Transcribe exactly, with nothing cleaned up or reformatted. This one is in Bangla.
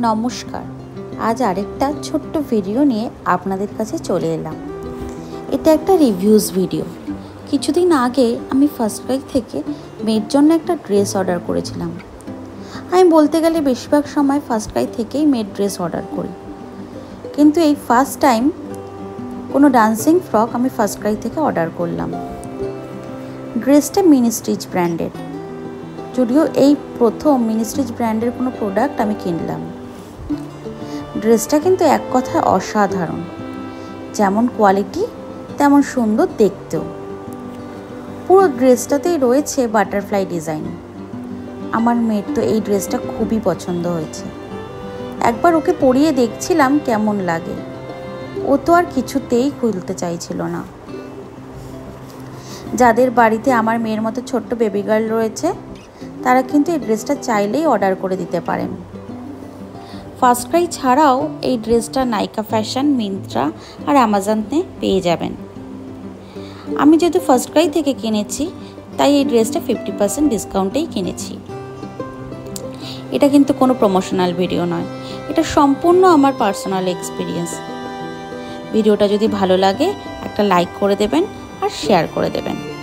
নমস্কার। আজ আরেকটা ছোট্ট ভিডিও নিয়ে আপনাদের কাছে চলে এলাম। এটা একটা রিভিউজ ভিডিও। কিছুদিন আগে আমি ফার্স্ট ক্রাই থেকে মেয়ের জন্য একটা ড্রেস অর্ডার করেছিলাম। আমি বলতে গেলে বেশিরভাগ সময় ফার্স্ট ক্রাই থেকেই মেয়ের ড্রেস অর্ডার করি, কিন্তু এই ফার্স্ট টাইম কোনো ডান্সিং ফ্রক আমি ফার্স্ট ক্রাই থেকে অর্ডার করলাম। ড্রেসটা মিনি স্টিচ ব্র্যান্ডের, যদিও এই প্রথম মিনি স্টিচ ব্র্যান্ডের কোনো প্রোডাক্ট আমি কিনলাম। ড্রেসটা কিন্তু এক কথায় অসাধারণ, যেমন কোয়ালিটি তেমন সুন্দর দেখতেও। পুরো ড্রেসটাতেই রয়েছে বাটারফ্লাই ডিজাইন। আমার মেয়ের তো এই ড্রেসটা খুবই পছন্দ হয়েছে। একবার ওকে পরিয়ে দেখছিলাম কেমন লাগে, ও তো আর কিছুতেই খুলতে চাইছিল না। যাদের বাড়িতে আমার মেয়ের মতো ছোট্ট বেবি গার্ল রয়েছে, তারা কিন্তু এই ড্রেসটা চাইলেই অর্ডার করে দিতে পারেন। ফার্স্ট ক্রাই ছাড়াও এই ড্রেসটা নাইকা ফ্যাশন, মিন্ত্রা আর অ্যামাজনে পেয়ে যাবেন। আমি যেহেতু ফার্স্ট ক্রাই থেকে কিনেছি, তাই এই ড্রেসটা ফিফটি পার্সেন্ট ডিসকাউন্টেই কিনেছি। এটা কিন্তু কোনো প্রমোশনাল ভিডিও নয়, এটা সম্পূর্ণ আমার পার্সোনাল এক্সপিরিয়েন্স। ভিডিওটা যদি ভালো লাগে একটা লাইক করে দেবেন আর শেয়ার করে দেবেন।